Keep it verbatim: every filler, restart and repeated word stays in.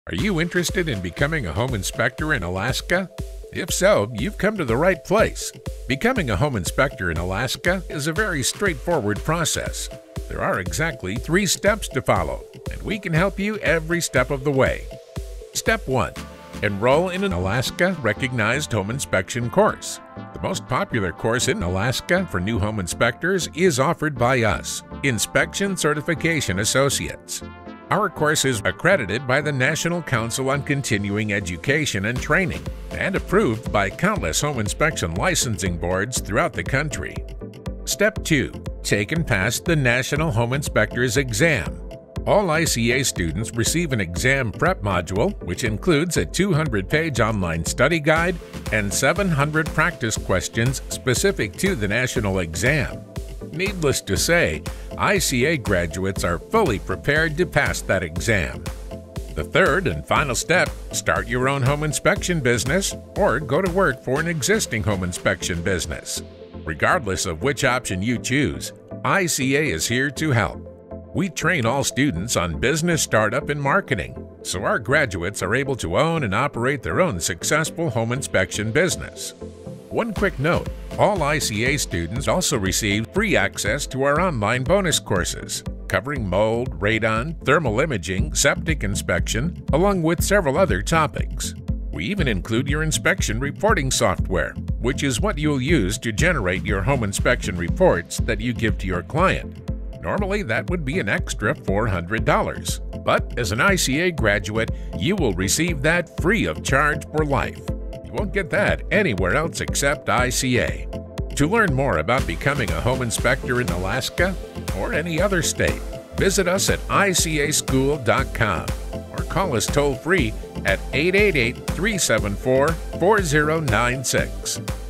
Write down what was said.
Are you interested in becoming a home inspector in Alaska? If so, you've come to the right place. Becoming a home inspector in Alaska is a very straightforward process. There are exactly three steps to follow, and we can help you every step of the way. Step one. Enroll in an Alaska-recognized home inspection course. The most popular course in Alaska for new home inspectors is offered by us, Inspection Certification Associates. Our course is accredited by the National Council on Continuing Education and Training and approved by countless home inspection licensing boards throughout the country. Step two. Take and pass the National Home Inspector's Exam. All I C A students receive an exam prep module, which includes a two hundred page online study guide and seven hundred practice questions specific to the national exam. Needless to say, I C A graduates are fully prepared to pass that exam. The third and final step, start your own home inspection business or go to work for an existing home inspection business. Regardless of which option you choose, I C A is here to help. We train all students on business startup and marketing, so our graduates are able to own and operate their own successful home inspection business. One quick note, all I C A students also receive free access to our online bonus courses, covering mold, radon, thermal imaging, septic inspection, along with several other topics. We even include your inspection reporting software, which is what you'll use to generate your home inspection reports that you give to your client. Normally, that would be an extra four hundred dollars, but as an I C A graduate, you will receive that free of charge for life. You won't get that anywhere else except I C A. To learn more about becoming a home inspector in Alaska or any other state, visit us at I C A school dot com or call us toll-free at eight eight eight, three seven four, four zero nine six.